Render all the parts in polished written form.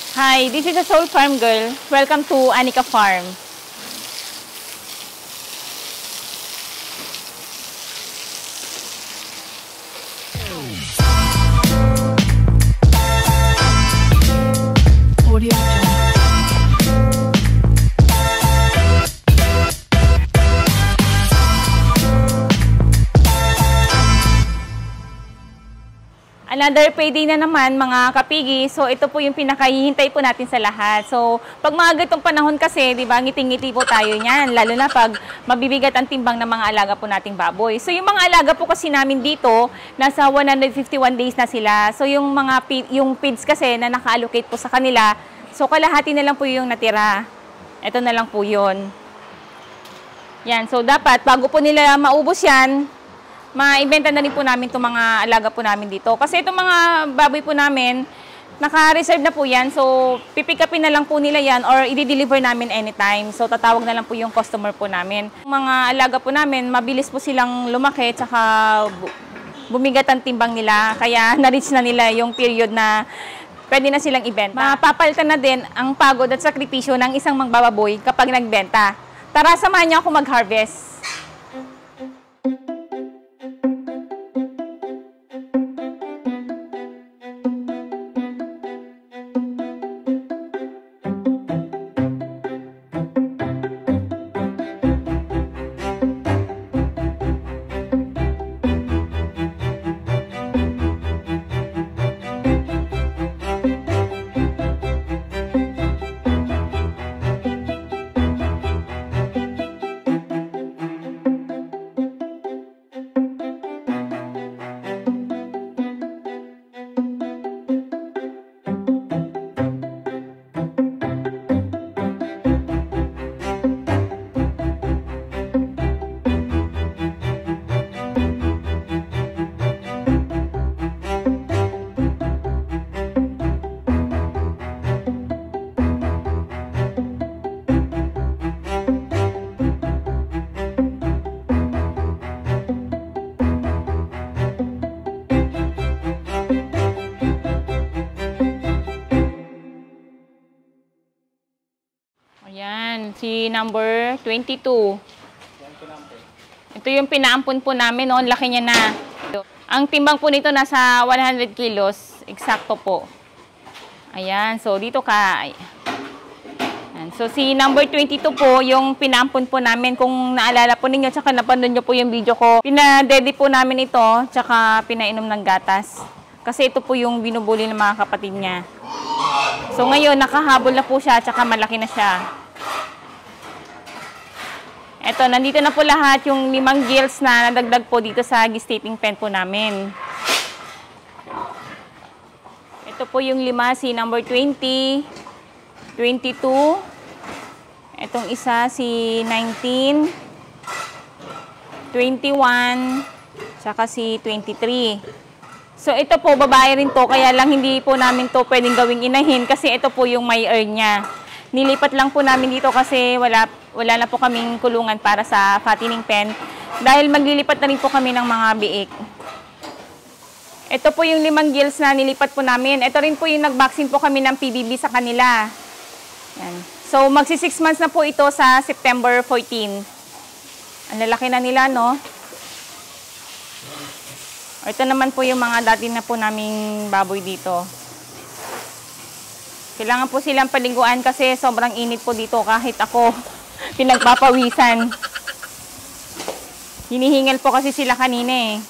Hi, this is a Soul Farm Girl. Welcome to Anika Farm. Another payday na naman mga kapigi. So ito po yung pinakahihintay po natin sa lahat. So pag mga ganitong panahon kasi, di ba, ngiting-ngiti po tayo niyan. Lalo na pag mabibigat ang timbang ng mga alaga po nating baboy. So yung mga alaga po kasi namin dito, nasa 151 days na sila. So yung mga feeds kasi na naka-allocate po sa kanila, so kalahati na lang po yung natira. Ito na lang po yun. Yan, so dapat bago po nila maubos yan, maibenta na rin po namin itong mga alaga po namin dito. Kasi itong mga baboy po namin, naka-reserve na po yan. So, pipick upin na lang po nila yan or i-deliver namin anytime. So, tatawag na lang po yung customer po namin. Mga alaga po namin, mabilis po silang lumaki tsaka bumigat ang timbang nila. Kaya na-reach na nila yung period na pwede na silang ibenta. Mapapalitan na din ang pagod at sakripisyo ng isang magbababoy kapag nagbenta. Tara, samahan niyo ako mag-harvest. Ayan, si number 22. Ito yung pinaampun po namin, no? Laki niya na. Ang timbang po nito nasa 100 kilos. Eksakto po. Ayan, so dito ka. Ayan, so si number 22 po, yung pinaampun po namin. Kung naalala po ninyo, tsaka napanood nyo po yung video ko. Pinadedi po namin ito, tsaka pinainom ng gatas. Kasi ito po yung binubuli ng mga kapatid niya. So ngayon, nakahabol na po siya, tsaka malaki na siya. Eto, nandito na po lahat yung 5 gills na nadagdag po dito sa gestating pen po namin. Ito po yung 5, si number 20, 22. Etong isa, si 19, 21, tsaka si 23. So, ito po, babae rin to, kaya lang hindi po namin to pwedeng gawing inahin kasi ito po yung may earn niya. Nilipat lang po namin dito kasi wala na po kaming kulungan para sa fattening pen dahil maglilipat na rin po kami ng mga biik. Ito po yung 5 gills na nilipat po namin. Ito rin po yung nag-vaccine po kami ng PBB sa kanila. Yan. So, magsi 6 months na po ito sa September 14. Ang lalaki na nila, no? Ito naman po yung mga dati na po naming baboy dito. Kailangan po silang paliguan kasi sobrang init po dito kahit ako pinagpapawisan. Hinihingal po kasi sila kanina eh.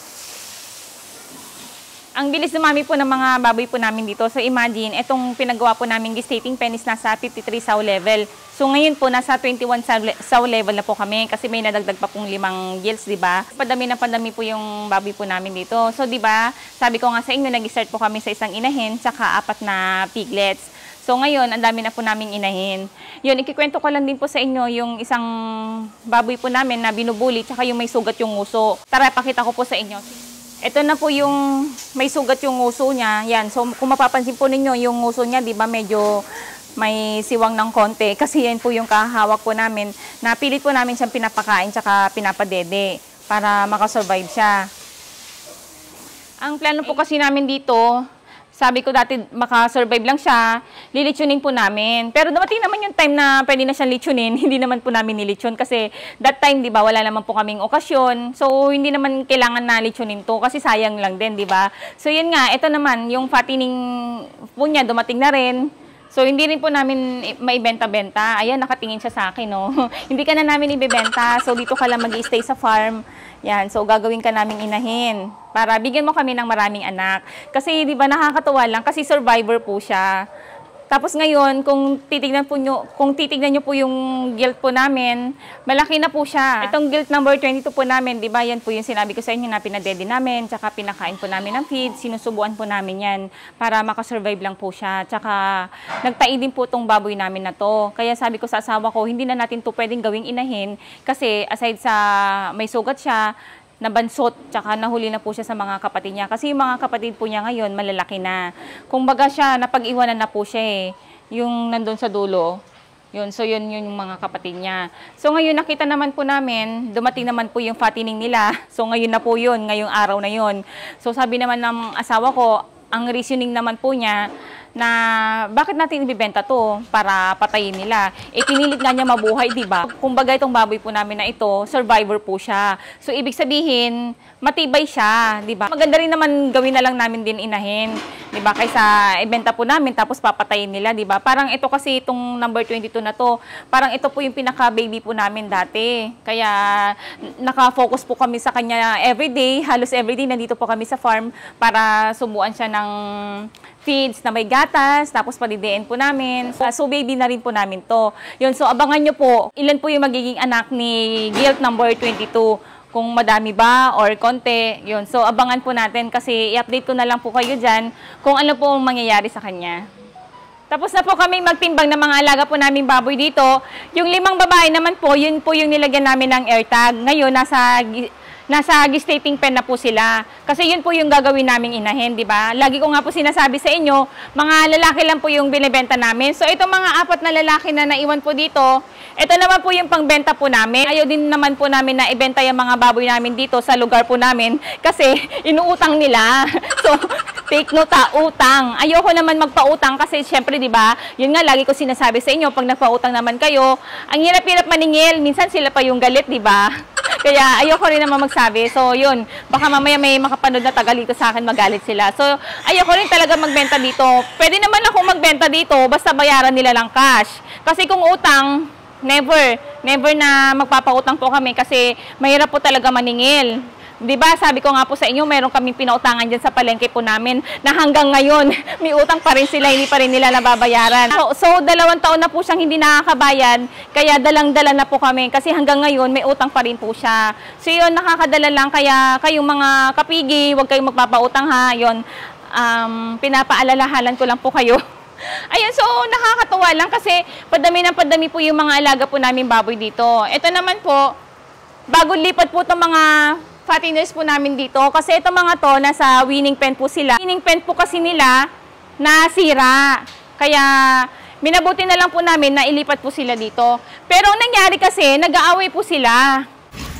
Ang bilis dumami po ng mga baboy po namin dito. So imagine, itong pinagawa po namin gestating pen is nasa 53 sow level. So ngayon po, nasa 21 sow level na po kami kasi may nadagdag pa pong 5 gills, di ba? Padami na padami po yung baboy po namin dito. So di ba, sabi ko nga sa inyo, nag-start po kami sa isang inahin tsaka 4 na piglets. So ngayon, ang dami na po naming inahin. Yun, ikikwento ko lang din po sa inyo yung isang baboy po namin na binubuli tsaka yung may sugat yung nguso. Tara, pakita ko po sa inyo. Ito na po yung may sugat yung nguso niya. Yan. So, kung mapapansin po ninyo, yung nguso niya, di ba, medyo may siwang ng konti. Kasi yan po yung kahawak po namin. Napilit po namin siyang pinapakain tsaka pinapadede para makasurvive siya. Ang plano po kasi namin dito, sabi ko dati makasurvive lang siya, lilitsunin po namin. Pero dumating naman yung time na pwede na siyang litsunin, hindi naman po namin nilitsyon kasi that time, di ba, wala naman po kaming okasyon. So, hindi naman kailangan na litsunin to kasi sayang lang din, di ba? So, yun nga, ito naman, yung fattening po niya, dumating na rin. So, hindi rin po namin maibenta-benta. Ayan, nakatingin siya sa akin, no? Hindi ka na namin ibebenta. So, dito ka lang mag-i-stay sa farm. Yan, so gagawin ka naming inahin para bigyan mo kami ng maraming anak. Kasi 'di ba nakakatuwa lang kasi survivor po siya. Tapos ngayon, kung titignan niyo po yung guilt po namin, malaki na po siya. Itong guilt number 22 po namin, 'di ba? Yan po yung sinabi ko sa inyo na pinadede namin, tsaka pinakain po namin ng feed, sinusubuan po namin 'yan para makasurvive lang po siya. Tsaka nagtai din po tong baboy namin na to. Kaya sabi ko sa asawa ko, hindi na natin to pwedeng gawing inahin kasi aside sa may sugat siya, nabansot, tsaka nahuli na po siya sa mga kapatid niya. Kasi yung mga kapatid po niya ngayon, malalaki na. Kung baga siya, napag-iwanan na po siya eh. Yung nandun sa dulo. Yun, so yun yung mga kapatid niya. So ngayon nakita naman po namin, dumating naman po yung fattening nila. So ngayon na po yun, ngayong araw na yun. So sabi naman ng asawa ko, ang reasoning naman po niya, na bakit natin ibibenta to para patayin nila. Eh, pinilit nga niya mabuhay, di ba? Kumbaga itong baboy po namin na ito, survivor po siya. So, ibig sabihin, matibay siya, di ba? Maganda rin naman gawin na lang namin din inahin, di ba? Kaysa ibenta po namin tapos papatayin nila, di ba? Parang ito kasi itong number 22 na to, parang ito po yung pinaka-baby po namin dati. Kaya naka-focus po kami sa kanya everyday, halos everyday nandito po kami sa farm para subuan siya ng feeds na may gatas, tapos padidiin po namin. So, baby na rin po namin to. Yun, so abangan nyo po, ilan po yung magiging anak ni guilt number 22. Kung madami ba or konti, yun. So, abangan po natin kasi i-update ko na lang po kayo dyan kung ano po ang mangyayari sa kanya. Tapos na po kami magtimbang ng mga alaga po naming baboy dito. Yung 5 babae naman po, yun po yung nilagyan namin ng AirTag. Ngayon, nasa gestating pen na po sila. Kasi yun po yung gagawin naming inahin, di ba? Lagi ko nga po sinasabi sa inyo, mga lalaki lang po yung binibenta namin. So, itong mga 4 na lalaki na naiwan po dito, ito naman po yung pangbenta po namin. Ayaw din naman po namin na ibenta yung mga baboy namin dito sa lugar po namin kasi inuutang nila. So, take note utang. Ayoko naman magpautang kasi syempre, di ba? Yun nga, lagi ko sinasabi sa inyo, pag nagpautang naman kayo, ang hirap-hirap maningil. Minsan sila pa yung galit, di ba? Kaya ayoko rin naman magsabi. So, yun. Baka mamaya may makapanood na tagalito sa akin, magalit sila. So, ayoko rin talaga magbenta dito. Pwede naman ako magbenta dito, basta bayaran nila lang cash. Kasi kung utang, never na magpapautang po kami kasi mahirap po talaga maningil. Diba, sabi ko nga po sa inyo, meron kaming pinautangan dyan sa palengke po namin na hanggang ngayon, may utang pa rin sila, hindi pa rin nila nababayaran. So 2 taon na po siyang hindi nakakabayad, kaya dalang-dala na po kami kasi hanggang ngayon may utang pa rin po siya. So yun, nakakadala lang, kaya kayong mga kapigi, huwag kayong magpapautang ha, yun, pinapaalalahalan ko lang po kayo. Ayun, so nakakatuwa lang kasi padami ng padami po yung mga alaga po namin baboy dito. Ito naman po, bago lipat po itong mga fatteners po namin dito. Kasi itong mga to, nasa weaning pen po sila. Weaning pen po kasi nila nasira. Kaya minabuti na lang po namin na ilipat po sila dito. Pero ang nangyari kasi, nag-aaway po sila.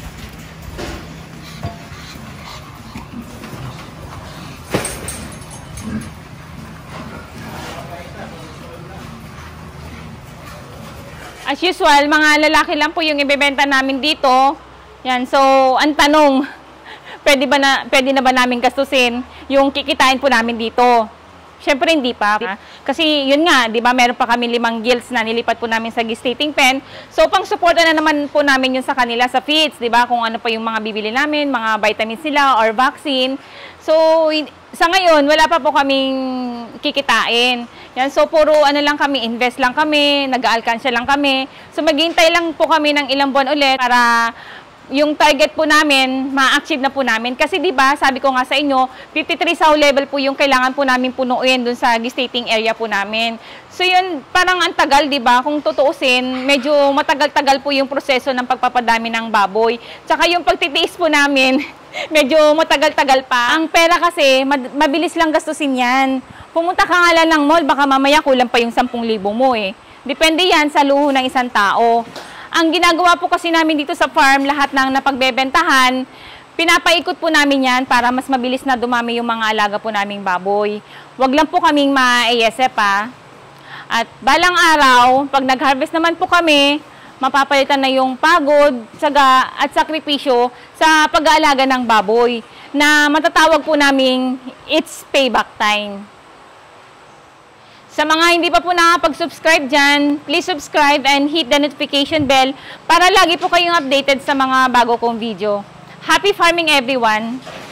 As usual, mga lalaki lang po yung ibebenta namin dito. Yan, so ang tanong, pwede na ba namin gastusin yung kikitain po namin dito? Syempre hindi pa. Kasi yun nga, di ba, meron pa kami 5 gilts na nilipat po namin sa gestating pen. So pang suporta na naman po namin yun sa kanila sa feeds, di ba? Kung ano pa yung mga bibili namin, mga vitamins sila or vaccine. So sa ngayon, wala pa po kaming kikitain. Yan, so puro ano lang kami, invest lang kami, nag-aalkansya lang kami. So maghihintay lang po kami ng ilang buwan ulit para yung target po namin, ma-achieve na po namin. Kasi di ba, sabi ko nga sa inyo, 53 sow level po yung kailangan po namin punuin dun sa gestating area po namin. So yun, parang ang tagal, di ba? Kung tutuusin, medyo matagal-tagal po yung proseso ng pagpapadami ng baboy. Tsaka yung pagtitiis po namin, medyo matagal-tagal pa. Ang pera kasi, mabilis lang gastusin yan. Pumunta ka nga lang ng mall, baka mamaya kulang pa yung 10,000 mo eh. Depende yan sa luho ng isang tao. Ang ginagawa po kasi namin dito sa farm, lahat ng napagbebentahan, pinapaikot po namin yan para mas mabilis na dumami yung mga alaga po naming baboy. wag lang po kaming ma-ASF pa. At balang araw, pag nag-harvest naman po kami, mapapalitan na yung pagod, tsaga at sakripisyo sa pag-aalaga ng baboy na matatawag po naming it's payback time. Sa mga hindi pa po nakapag-subscribe dyan, please subscribe and hit the notification bell para lagi po kayong updated sa mga bago kong video. Happy farming everyone!